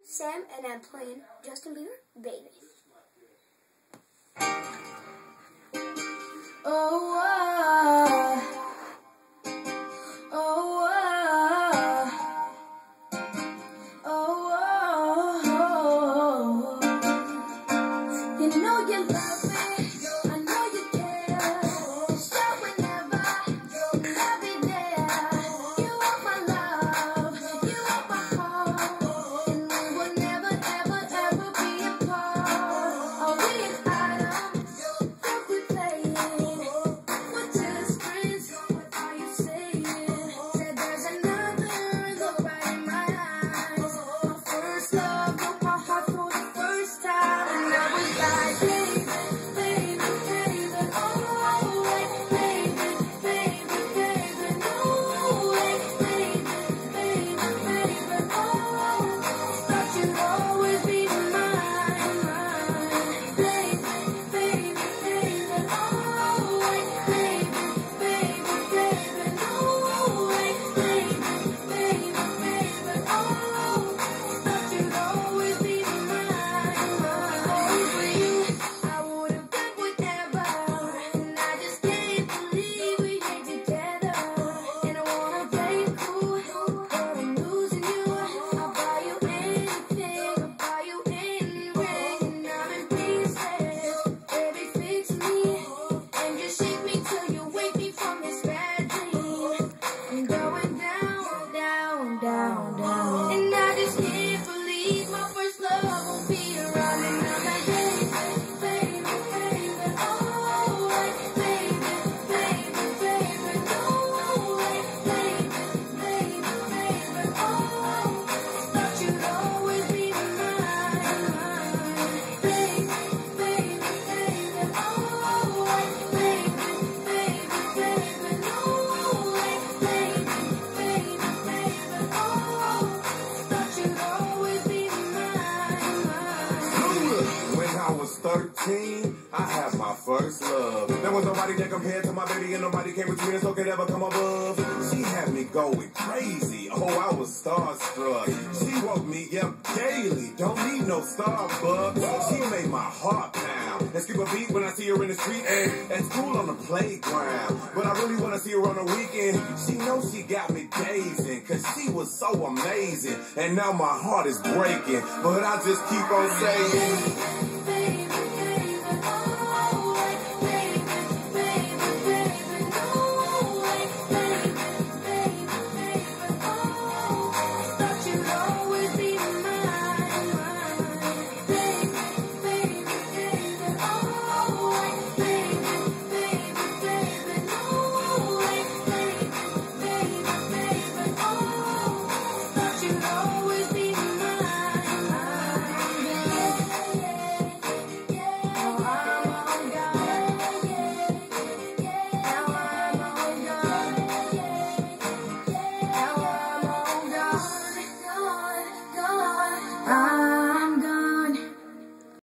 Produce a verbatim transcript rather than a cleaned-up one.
Sam, and I'm playing Justin Bieber, Baby. Oh, uh, oh, uh, oh, oh, oh. You know you love me, I know you care. So whenever, I'll be there. You are my love, you are my heart, and we will never, ever, ever be apart. Are we an item? Don't we play it? We're just friends. What are you saying? Said there's another look right in my eyes. My first love broke my heart for the first time, and I was like, baby, baby, baby, oh, baby, baby, baby, no, baby, baby, baby, oh, thought you'd always be mine, mine, baby, baby, baby, oh, baby, baby, baby, no, baby, baby, baby, oh, thought you'd always be mine, mine. For you, I would have done whatever, and I just can't believe we ain't together. And I wanna play it cool, but I'm losing you. I'll buy you anything, I'll buy you any ring, and I'm in pieces. Baby, fix me, and just shake me till you wake me from this bad dream. I'm going down, down, down, down, and I just can't believe my first love will be around, and I'm like, baby, baby, baby, oh, baby, baby, baby, no, baby, baby, baby, oh, thought you'd always be mine, mine, baby, baby, baby, oh, baby, baby, baby, no, baby, baby, baby, oh, thought you'd always be mine, mine. When I was thirteen, I had my first love. There was nobody that compared to my baby, and nobody came between us or could ever come above. She had me going crazy. Oh, I was starstruck. She woke me up daily. Don't need no Starbucks. She made my heart pound and skip a beat when I see her in the street and at school on the playground. But I really want to see her on the weekend. She knows she got me dazing, cause she was so amazing. And now my heart is breaking, but I just keep on saying,